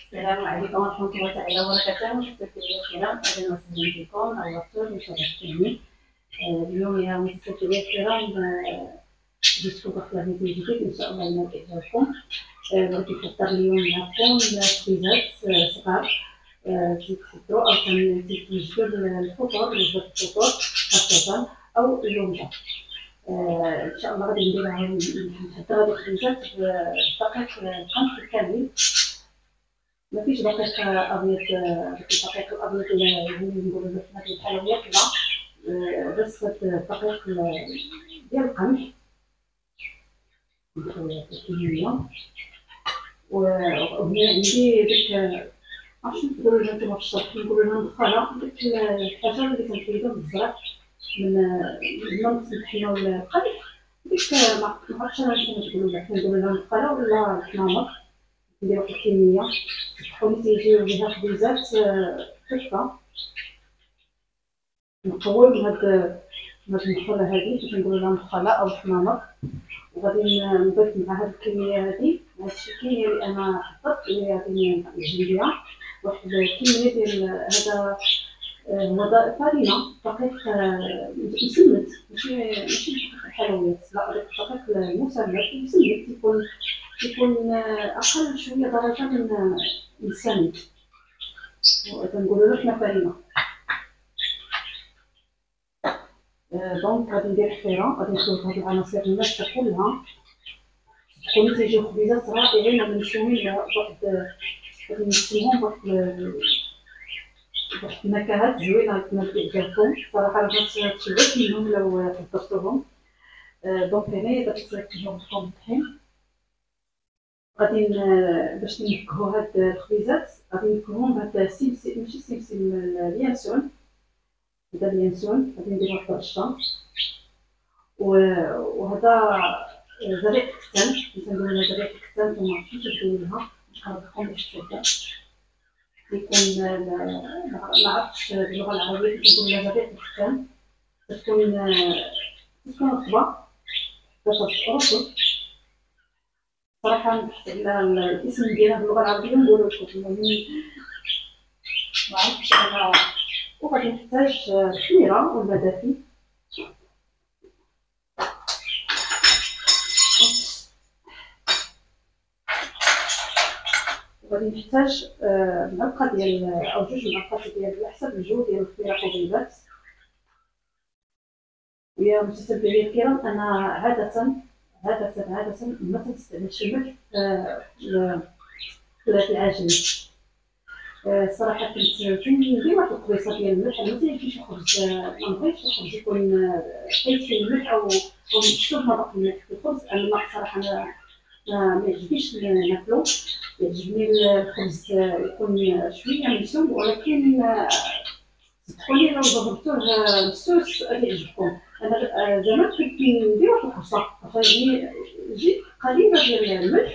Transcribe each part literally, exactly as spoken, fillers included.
السلام عليكم ورحمة الله تعالى وبركاته. متسكرين الكرام، أهلا وسهلا بكم. نورتوا وشرفتوني. اليوم يا متسكرين الكرام جيتكم بخبر جديد إن شاء الله ينال إعجابكم. بغيت نفطر اليوم معكم خبيزات صغار تحضروا أو تنتجوا الفطور، وجبة الفطور خاصة أو اليوم. ان شاء الله غادي نديرها نحضر هاد الخبيزات بدقيق القمح الكامل. ما فيش دقيق ابيض، الدقيق الابيض اللي نقولوا حنا في الحلويات لا، بس الدقيق ديال القمح الكميه. وهنا عندي ديك عرفتش نقولوا لها نتوما في الشرق، نقولوا لها مدخله، ديك الحاجه اللي كنحيدوها بالزرع من من نطحنوا القمح. ديك ما عرفتش انا شنو تقولوا لها، كنقولوا لها مدخله ولا الحمامر. ندير واحد الكميه تطحوني تيجيو بها خبيزات تحفه. نقول هاد هاد المدخله هادي كنقولوا لها مدخله او الحمامر، وغادي نضيف مع هاد الكميه هادي، هاد الشي الكميه اللي انا حطيت اللي غادي نعجن بها واحد الكميه ديال هذا هو فارينه دقيق مسمت، ماشي ماشي دقيق الحلويات، لا دقيق المسمت مسمت، تيكون تيكون اقل شويه درجه من من السميد، وكنقولوا له حنا فارينه. دونك غادي ندير حفيره، غادي نخلط هاد العناصر الناشفه كلها تكون تيجيو خبيزات رائعين ومنسومين بواحد، غادي نسموهم بواحد واحد النكهات زوينه تنال اعجابكم صراحه. راه غتشبعوا منهم لو حضرتوهم. دونك هنايا درت كيلو ديال الطحين. غادي باش نكهو هاد الخبيزات غادي نكهوهم بهاد السمسم، ماشي السمسم، اليانسون. هذا اليانسون غادي ندير واحد الرشه، وهذا زريعه الكتان، كنقولوا لها زريعه الكتان، نتوما عرفتوا تقولوا لها، نقربكم باش تشوفوا. يكون ما عرفتش باللغه العربيه كنقولوا لها زريعه الكتان، تكون تكون رطبه رطب. صراحه نبحث على الاسم ديالها باللغه العربيه نقولوا لكم، ما عرفتش انا. وغادي نحتاج الخميره والماء دافي، وغادي نحتاج معلقه ديال او جوج معلقات ديال على حسب الجو ديال الخميره قبيلات. ويا متتبعي الكرام، انا عاده عاده عاده ما تنستعملش الملح في العجين. الصراحه كنت كندير واحد القبيصه ديال الملح، ما تيجيش الخبز، ما نبغيش الخبز يكون حيت فيه الملح او او مكتوب مذاق الملح في الخبز. انا صراحه ما ما يعجبنيش ناكلو، يعجبني الخبز يكون شويه مسلوق، ولكن صدقوني لو ضربتوه مسوس غادي يعجبكم. انا زمان كنت ندير واحد القرصه عطيني جيت قليله ديال الملح،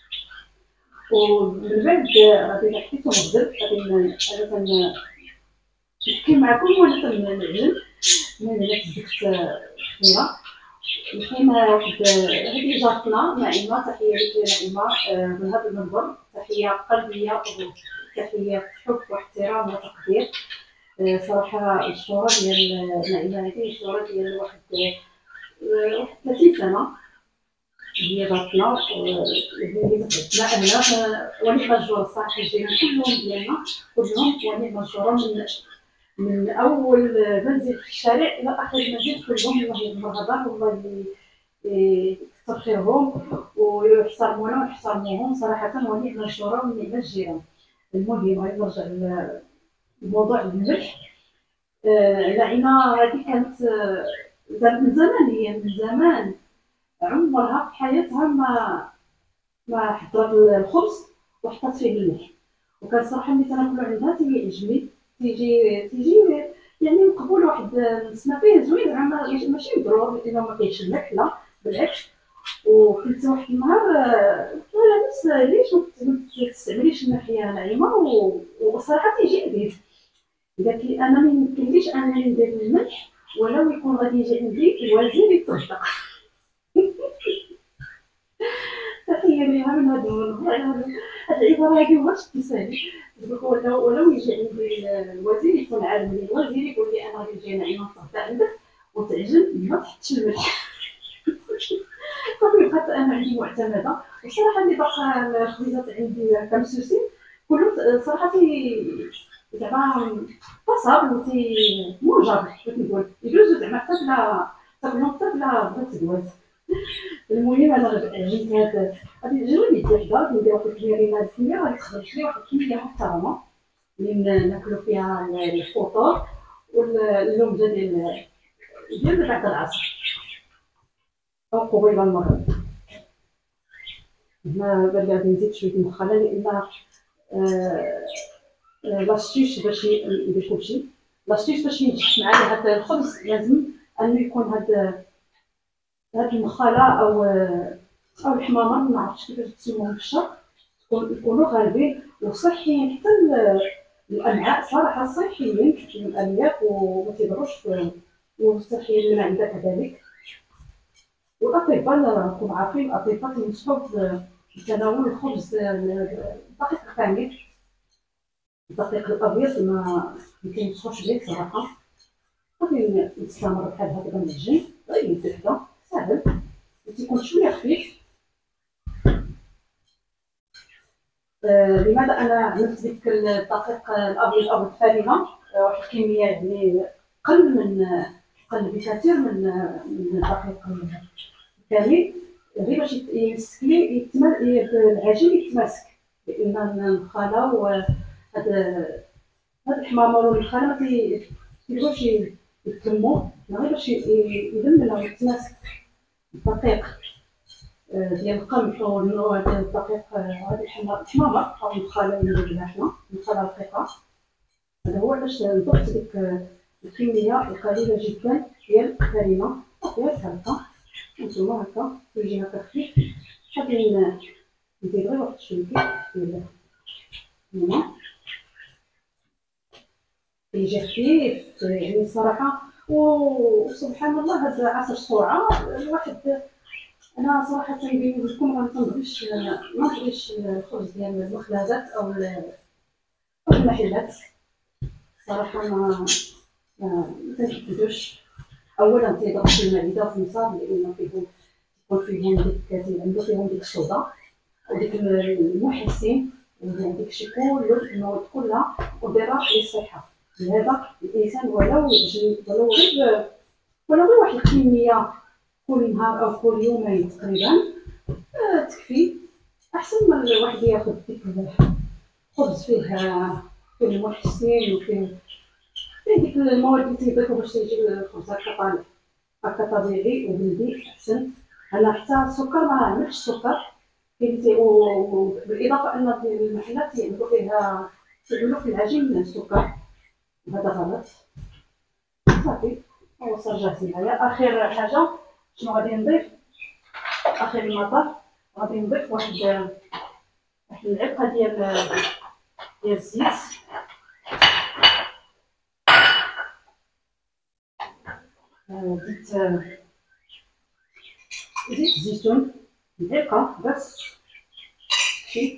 ومن بعد غادي حطيتو مغزل. غادي انا تنحكي معكم وانا تنعجن من هنا تزكت الخميره. الحين واحد هذه جارتنا نعيمه، تحيه لك نعيمه من هذا المنبر، تحيه قلبيه وتحيه حب واحترام وتقدير. صراحه الصوره ديال نعيمه هذه صوره ديال واحد واحد ثلاثين سنه هي جارتنا، اللي تعبنا اهلها ونعم الجار. الصراحه الجيران كلهم ديالنا كلهم ونعم الجار، من من اول منزل في الشارع الى اخر منزل كلهم الله يرحمهم والله يكثر خيرهم ويحترمونا ونحترموهم صراحه. ونعم الجار ونعم الجيران. المهم غادي نرجع لموضوع الملح. نعيمه هذه كانت من زمان، هي من زمان عمرها في حياتها ما ما حضرت الخبز وحطت فيه الملح. وكان صراحه ملي تناكلو عندها تيعجبني، تيجي تيجي يعني مقبول، واحد نسمع فيه زوين، زعما ماشي مضرور الا ما كاينش الملح، لا بالعكس. وكنت واحد النهار قلت لها نفس علاش ما تستعمليش الملح يا نعيمه، وصراحه تيجي عندي. قالت لي انا ما يمكنليش انني ندير الملح ولو يكون غادي يجي عندي الوزير يتصدق. تحيه ليها من هذا المنبر. هاد العباره هادي واش تسالي ولو ولو يجي عندي الوزير يكون عالم لي الوزير يقول لي انا غادي نجي نعيم نصبت عندك وتعجن ما تحطش الملح. صافي بقات انا عندي معتمده. وصراحه اللي باقا الخبيزات عندي كمسوسين كله صراحه تي زعما بصاب وتي موجب كيف نقول يدوزو زعما حتى بلا تاكلهم حتى بلا بلا تدوات. المهم انا عجنت هاد غادي نجرب يدي حدا ندير واحد الكميه هاد الكميه غادي تخرج لي واحد الكميه محترمه اللي ناكلو فيها الفطور واللمجه ديال ديال بعد العصر او قبيل المغرب. هنا بان غادي نزيد شويه المخله لان لاستيس باش يدير كلشي. لاستيس باش ينجح معايا هاد الخبز لازم انه يكون هاد هاد المخله او او الحمامه ما عرفتش كيفاش تسموهم في الشرق يكونوا غالبين وصحيين حتى الامعاء صراحه صحيين الالياف وما تيضروش وصحيين للمعده كذلك. والاطباء راكم عارفين الاطباء تنصحوا بتناول الخبز الدقيق الكامل. الدقيق الابيض ما كينصحوش به صراحه. غادي نستمر بحال هكا نعجن غير يد وحده ساهل وتيكون شويه خفيف. آه لماذا انا عملت ديك الدقيق الابيض او الفارغه واحد الكميه يعني قل من قل بكثير من من الدقيق كامل غير باش يمسك لي يتماسك العجين يتماسك لان الخلا وهاد هاد الحمامر والخلا ما تيبغوش يتلموا غير باش يلم لهم يتماسك الدقيق ديال القمح والنوع ديال الدقيق هاد الحمامر او الخلا اللي درنا حنا الخلا رقيقه. هذا هو علاش ضفت ديك الكميه القليله جدا ديال الفرينه صافي هكا نتوما هكا يجي هكا خفيف. غادي ندير غير واحد شويه ديال الماء يجي خفيف يعني صراحه. وسبحان الله هاد عصر السرعه الواحد انا صراحه بيني لكم ما تنبغيش ما نبغيش الخبز ديال المخبزات او المحلات صراحه ما ما تنحبوش. اولا تيضر في المعده وفي النصاب لان فيهم يكون فيهم ديك عنده فيهم ديك الصودا وديك المحسن وديك الشيء كله المواد كلها مضره للصحه. لهذا الانسان ولو يجري ولو غير ولو غير واحد الكميه كل نهار او كل يومين تقريبا آه تكفي. احسن من الواحد ياخذ ديك الخبز فيه فيه المحسن وفيه فيه ديك المواد اللي تيضيفوا باش تيجي الخبز هكا طالع هكا طبيعي وبلدي احسن. انا حتى السكر ما عملتش السكر كاين وبالاضافه ان المحلات يعملوا فيها يعملوا في العجين السكر هذا غلط. صافي هو صار جاهز معايا. اخر حاجه شنو غادي نضيف اخر المطاف غادي نضيف واحد واحد العلقه ديال ديال الزيت زيت زيت الزيتون العلقه بس شي.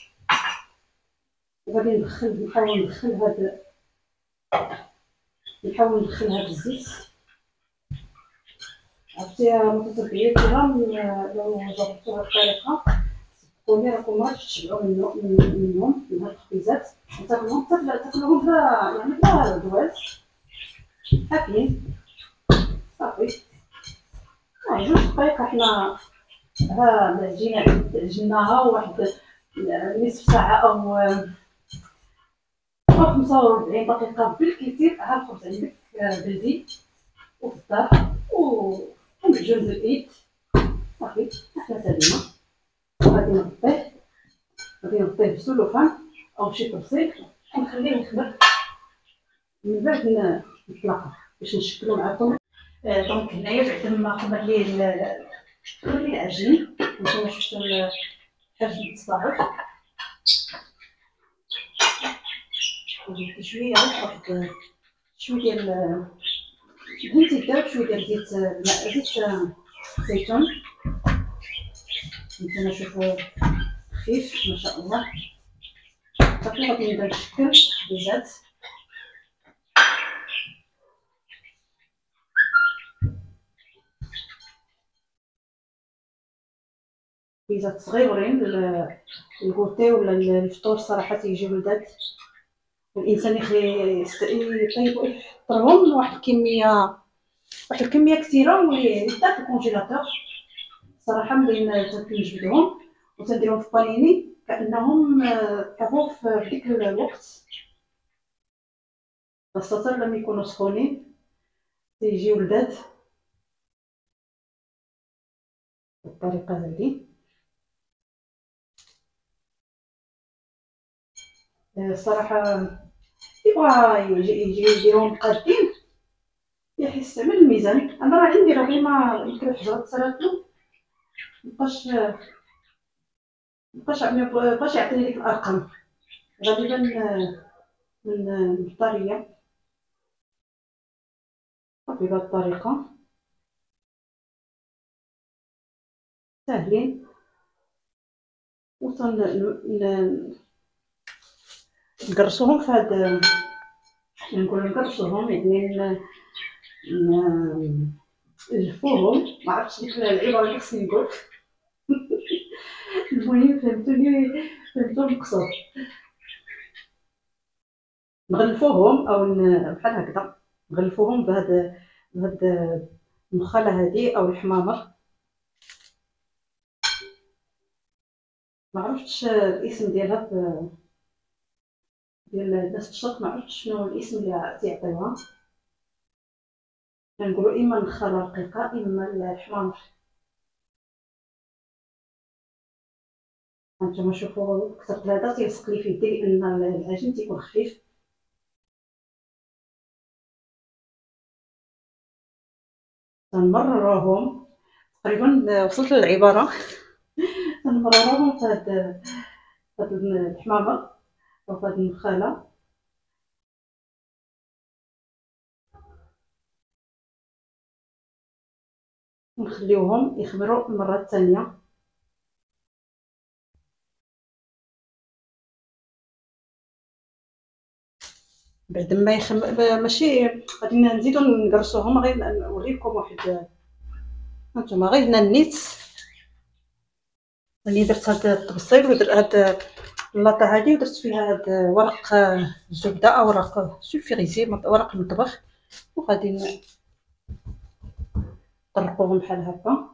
وغادي ندخل نحاول ندخل هاد نحاول ندخل هاد الزيت. عرفتي متتبعين الكرام لو جربتو هاد الطريقه صدقوني راكم ما تشبعوا منه منهم من هاد الخبيزات وتاكلوهم تاكلوهم بلا يعني بلا دواز حافين. صافي ها جوج دقايق حنا ها العجينه عجناها واحد نصف ساعه او او خمسة وربعين دقيقه بالكثير. ها الخبز عندك بلدي وفي الدار ومعجون بالايد صافي حنا سالينا. غادي نغطيه غادي نغطيه بسلوفان او بشي طبسيل ونخليه يخمر من بعد نطلقه باش نشكلو معكم. دونك هنايا بعد ما خمر ليه خمر ليه العجين نتوما شفتو الحجم الصافي درت شويه واحد شويه ديال بغيتي دير شويه ديال زيت زيت زيتون نتوما شوفوا خفيف ما شاء الله. صافي غادي نبدا نشكل الخبيزات. خبيزات صغيورين الكوتي ولا الفطور صراحه تيجيو لذات، والانسان يخلي يطيبو يحضرهم واحد الكميه واحد الكميه كثيره ويبدا في الكونجيلاتور. صراحه ملي تنجبدهم وتنديرهم في بانيني كانهم طابو في ديك الوقت، خاصه لما يكونوا سخونين تيجيو لذات بالطريقه هذه. الصراحه يبغى يجي يجي يديرهم قادين يحس من الميزان. انا راه عندي راه غير ما يمكن الحجره تسالاتلو مابقاش مابقاش مابقاش يعطيني ديك الارقام غالبا من البطاريه. صافي بهذه الطريقه ساهلين وتن نقرصوهم في هاد نقول نقرصوهم يعني نلفوهم. ما عرفتش ديك العباره اللي خصني نقول المهم فهمتوني فهمتوا المقصود. نغلفوهم او بحال هكذا نغلفوهم بهاد بهاد المخاله هذه او الحمامر. ما عرفتش الاسم ديالها ديال الناس في الشرق، ما عرفتش شنو الاسم اللي تيعطيوها. كنقولوا اما النخاله رقيقه اما الحمامر. هانتوما شوفوا كثرت هذا تيلصق لي في يدي لان العجين تيكون خفيف. تنمرروهم تقريبا وصلت للعباره تنمرروهم في هاد هاد الحمامه او في هاد النخاله. نخليوهم يخمروا المره الثانيه. بعد ما يخم ماشي غادي نزيدو نقرصوهم، غير نوريكم واحد. هانتوما غير هنا النيت ملي درت هاد التبصيل ودرت هاد اللاطه هادي ودرت فيها هاد ورق الزبده او ورق سولفيغيزي ورق المطبخ، وغادي نطرقوهم بحال هكا.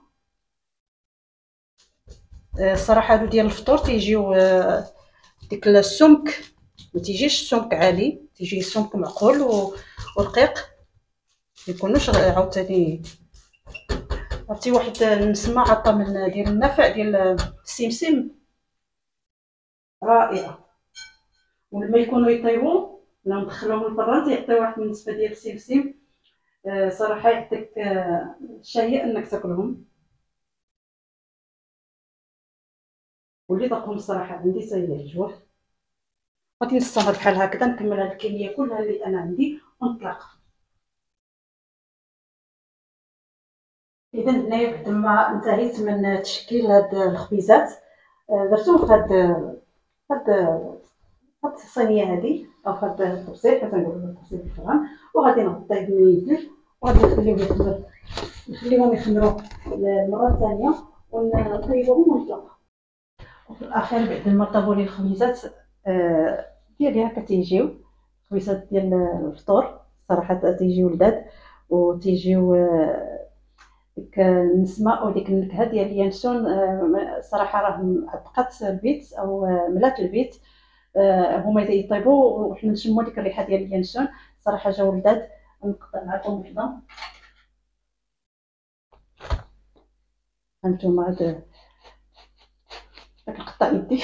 الصراحه هادو ديال الفطور تيجيو ديك السمك ما تيجيش السمك عالي، تيجي السمك معقول ورقيق، ما يكونوش عاوتاني. عرفتي واحد النسمه عطا من ديال النفع ديال السمسم رائعه. ولما يكونوا يطيبوا لما ندخلوهم للفران تيعطيو واحد النسبه ديال السمسم صراحه يعطيك شهيه انك تاكلهم. واللي ذاقهم الصراحه عندي تيعجبوه. غادي نستمر بحال هكذا نكمل هاد الكميه كلها اللي انا عندي ونطلق. اذا هنايا بعد ما انتهيت من تشكيل هاد الخبيزات درتهم في هاد هاد هاد الصينيه هادي او في هاد الطبسيل حتى نقولوا الطبسيل في الفران، وغادي نغطيه بميزل وغادي نخليهم يخمروا نخليهم يخمروا المره الثانيه ونطيبوهم ونطلق. وفي الاخير بعد ما طابوا لي الخبيزات ديالي هكا تيجيو الخبيزات ديال الفطور صراحه تيجيو لذاذ وتيجيو ديك النسمه او ديك النكهه ديال اليانسون. صراحه راه عبقات البيت او ملات البيت. هما يطيبوا وحنا نشموا ديك الريحه ديال اليانسون صراحه جاو لذاذ. نقطع معكم وحده. هانتوما هذا كنقطع يدي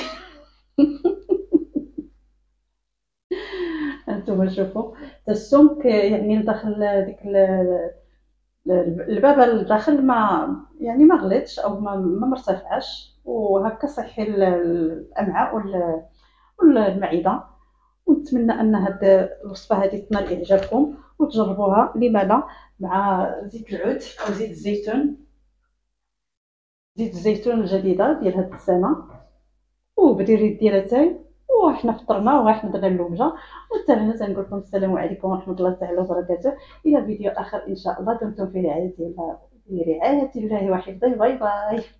هانتوما شوفوا حتى السمك يعني لداخل ديك البابه لداخل ما يعني ما غليتش او ما ما مرتفعش، وهكا صحي الامعاء والمعده. ونتمنى ان هاد الوصفه هذه تنال اعجابكم وتجربوها لما لا مع زيت العود او زيت الزيتون زيت الزيتون الجديده ديال هاد السنه. وبديري ديالها تاي، وحنا فطرنا وحنا درنا اللومجه. وحتى هنا تنقول لكم السلام عليكم ورحمه الله تعالى وبركاته، الى فيديو اخر ان شاء الله. دمتم في رعايه الله، في رعايه الله وحفظه. باي باي.